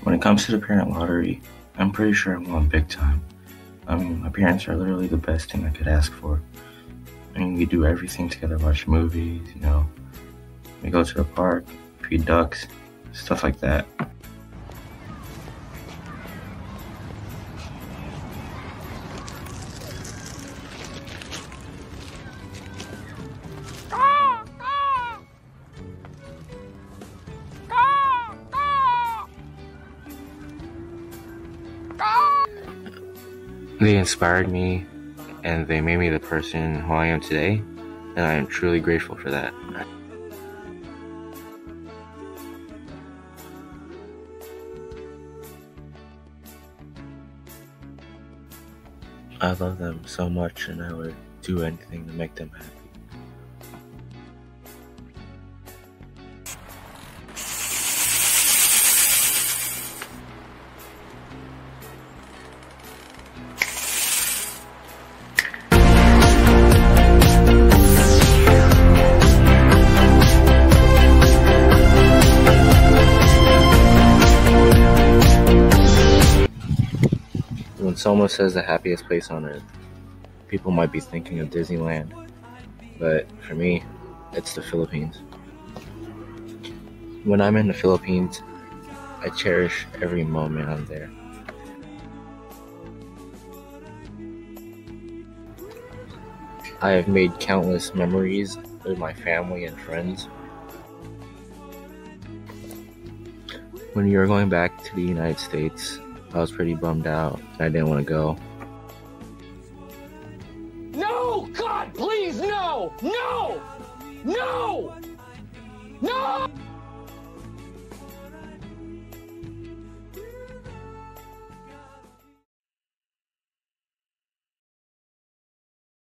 When it comes to the parent lottery, I'm pretty sure I won big time. I mean, my parents are literally the best thing I could ask for. I mean, we do everything together, watch movies, we go to the park, feed ducks, stuff like that. They inspired me, and they made me the person who I am today, and I am truly grateful for that. I love them so much, and I would do anything to make them happy. When someone says the happiest place on earth, people might be thinking of Disneyland, but for me, it's the Philippines. When I'm in the Philippines, I cherish every moment I'm there. I have made countless memories with my family and friends. When we were going back to the United States, I was pretty bummed out, and I didn't want to go. No! God, please, no! No! No! No!